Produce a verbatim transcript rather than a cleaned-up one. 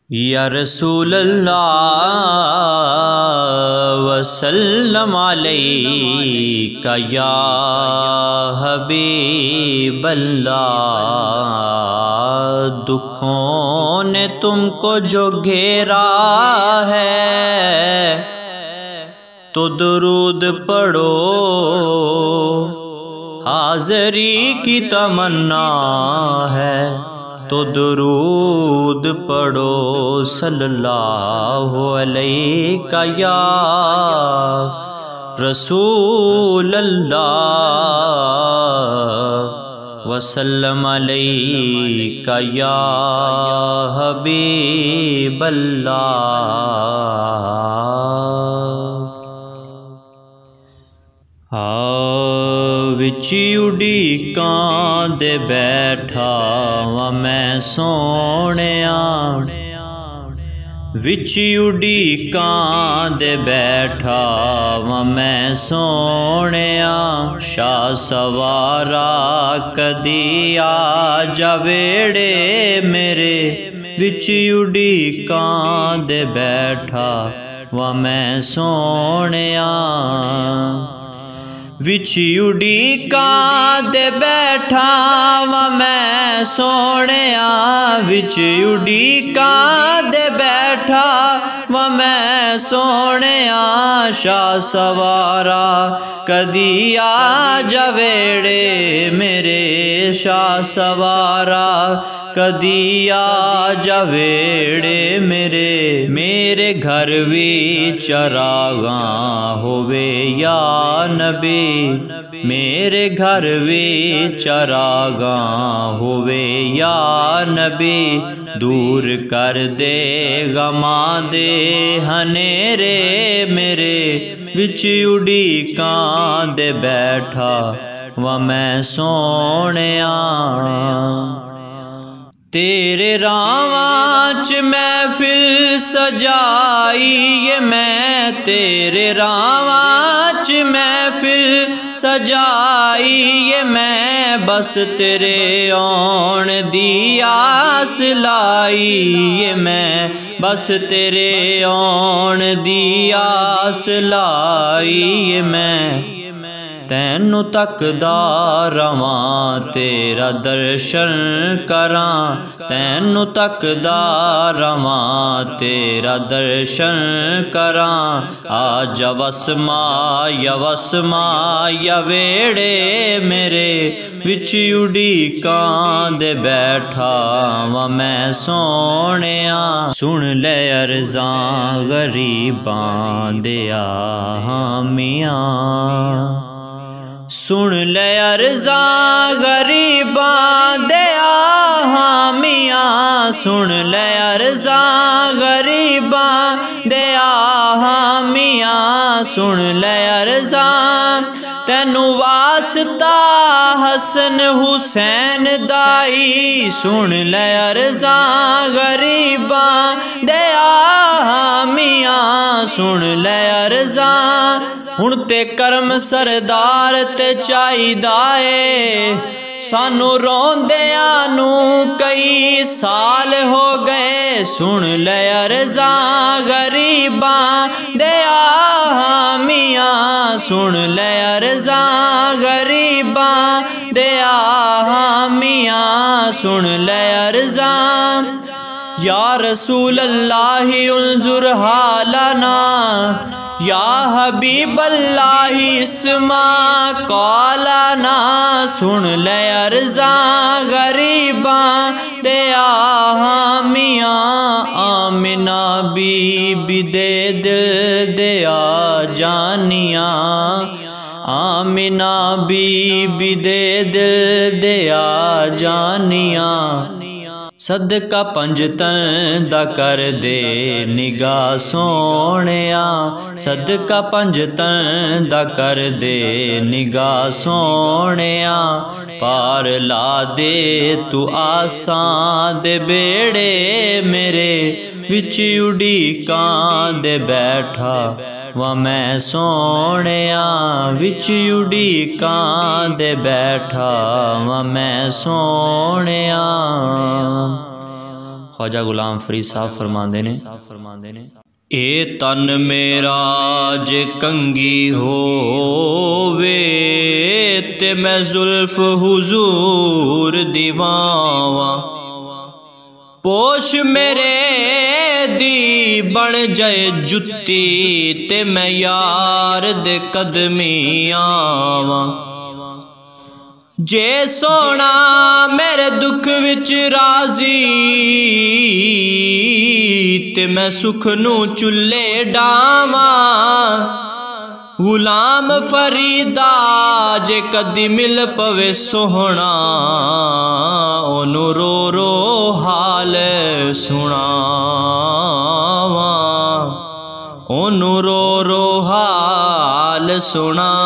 या रसूल अल्लाह वसल्लम अलैका या हबीब अल्लाह। दुखों ने तुमको जो घेरा है तो दुरूद पढ़ो, हाज़री की तमन्ना है तो दुरूद पढ़ो। सल्लल्लाहु अलैका या रसूल अल्लाह वसल्लम अलैका या हबीब अल्लाह। विची उड़ीकां दे बैठा वा मैं सोहणिया, विची उड़ीकां दे बैठा वा मैं सोहणिया। शाह सवारा कदी आ जा वेड़े मेरे, विची उड़ीकां दे बैठा वा मैं सोहणिया। विची उड़ीकां दे बैठा वा मैं सोहणिया, विची उड़ीकां दे बैठा वा मैं सोहणिया। शाह सवारा कदी आ जा वेड़े मेरे, शाह सवारा कदी आ जा वेड़े मेरे। मेरे घर विच चरागां होवे या नबी, मेरे घर विच चरागां होवे या नबी। दूर कर दे गमां दे हनेरे मेरे, विच उड़ीकां दे बैठा वा मैं सोहणिया। तेरे रावां च महफिल सजाई ये मैं, तेरे रावां च महफिल सजाई ये मैं। बस तेरे आउण दी आस लाई ये मैं, बस तेरे आउण दी आस लाई ये मैं। तैनू तकदा रवां तेरा दर्शन करां, तैनू तकदा रवां तेरा दर्शन करां। आजा वसमा या वसमा या वेड़े मेरे, विच उड़ीकां दे बैठा वा मैं सोहणिया। सुन ले अर्ज़ां गरीबां दिया हामियां, सुन ले अर्ज़ां गरीबां दिया हामियां। सुन ले अर्ज़ां गरीबां दिया हामियां, सुन ले अर्ज़ां तैनू वास्ता हसन हुसैन दाई। सुन ले अर्ज़ां गरीबां दिया हामियां, सुन ले अर्ज़ां। हुण ते करम सरदार ते चाहिदा ए, सानू रोंदियां नू कई साल हो गए। सुन ले अर्ज़ां गरीबां दिया हामियां, सुन ले अर्ज़ां गरीबां दिया हामियां, सुन ले अर्ज़ां। या रसूल अल्लाह उन्ज़ुर हालना, या हबीब अल्लाह इस्मा कौलाना। सुन ले अर्ज़ां गरीबां दिया हामियां, आमिना बीबी दे दिल दिया जानिया। आमिना बीबी दे दिल दिया जानिया। सदका पंजतन दा कर दे निगाह सोहणिया, सदका पंजतन दा कर दे निगाह सोहणिया। पार ला दे तू आसां दे बेड़े मेरे, विच उड़ीकां दे बैठा वा मैं सोहणिया। विच उड़ीकां दे बैठा वा मैं सोहणिया। ख्वाजा गुलाम फरीद साहब फरमाते ने ए तन मेरा जे कंगी होवे ते मैं जुल्फ हुजूर दीवावा पोश मेरे दी बन जाए जुत्ती ते मैं यार दे कदमी आवा जे सोना मेरे दुख विच राजी ते मैं सुख नू चुल्ले डावा गुलाम फरीदा जे कदी मिल पवे सोहना ओनू रो रो हाल सुनावा ओनू रो रो हाल सुना